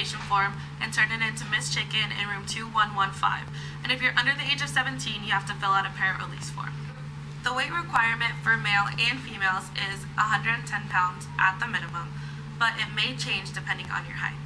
application form and turn it into Miss Chicken in room 2115. And if you're under the age of 17, you have to fill out a parent release form. The weight requirement for male and females is 110 pounds at the minimum, but it may change depending on your height.